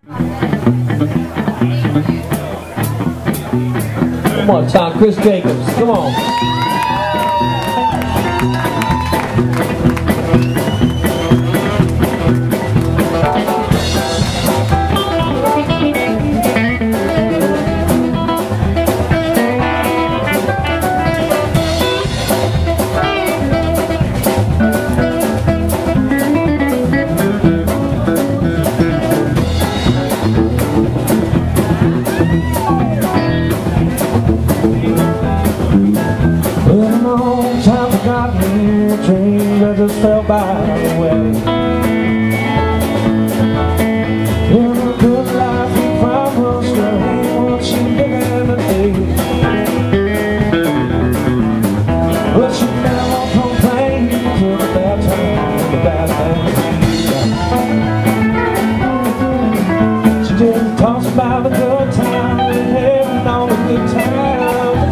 Come on, Tom. Chris Jacobs. Come on. Train I just fell by the way. In a good life we promised her once she began to day. But she never complained till the bad time, the bad things. She just talks about the good time and having all the good times.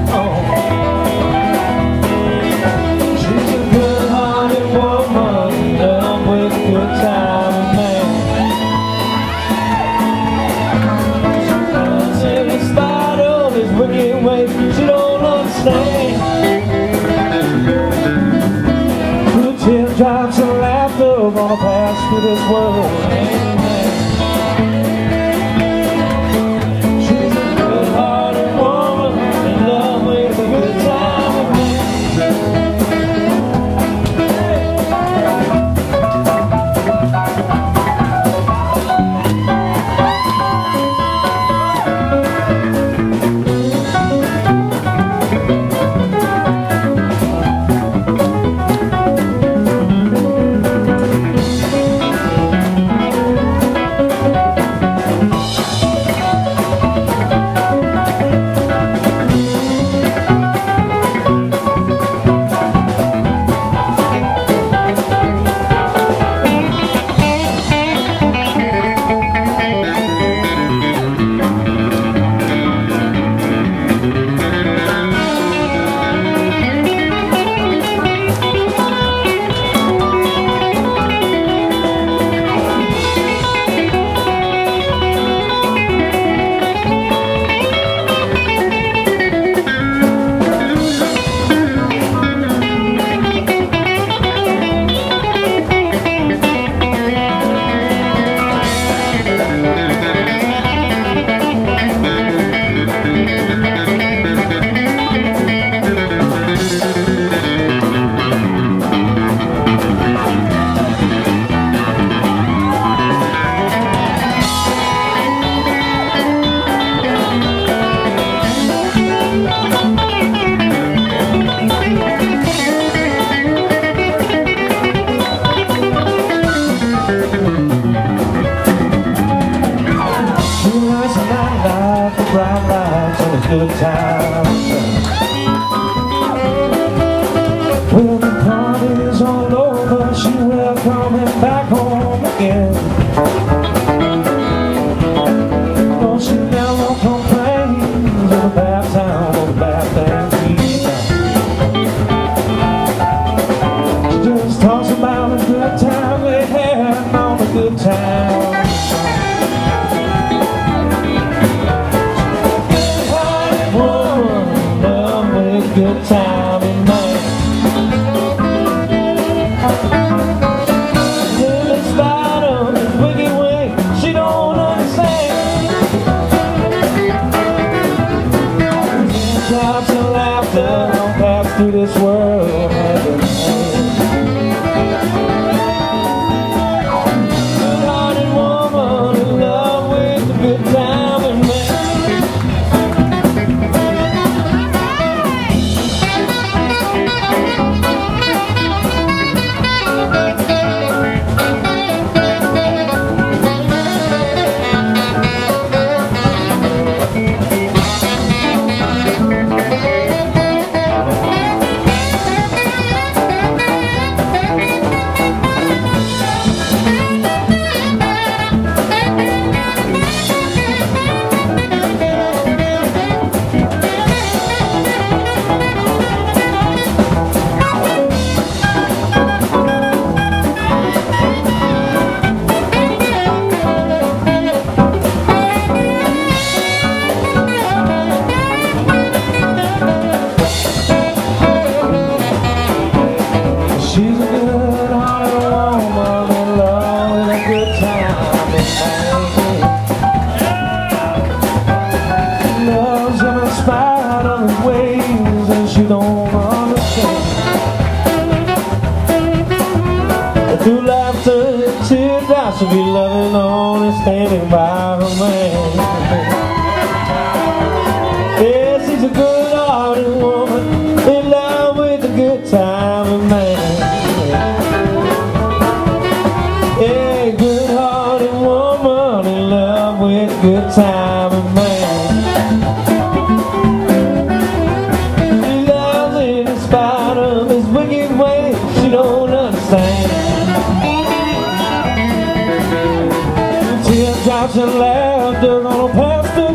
She don't understand. Good teardrops and laughter gonna pass through this world. She's a good-hearted woman in love with a good time with me. Bright lights and a good time. When the party's all over, she welcomes him back home again. No, she never complains of the bad time or the bad things. She just talks about the good time they had on the good time. Whoa. standing by her man. Yeah, she's a good-hearted woman in love with a good-timing man. Yeah, good-hearted woman in love with a good-timing man. She loves him in spite of his wicked ways. She don't understand. Teardrops and laughter gonna pass through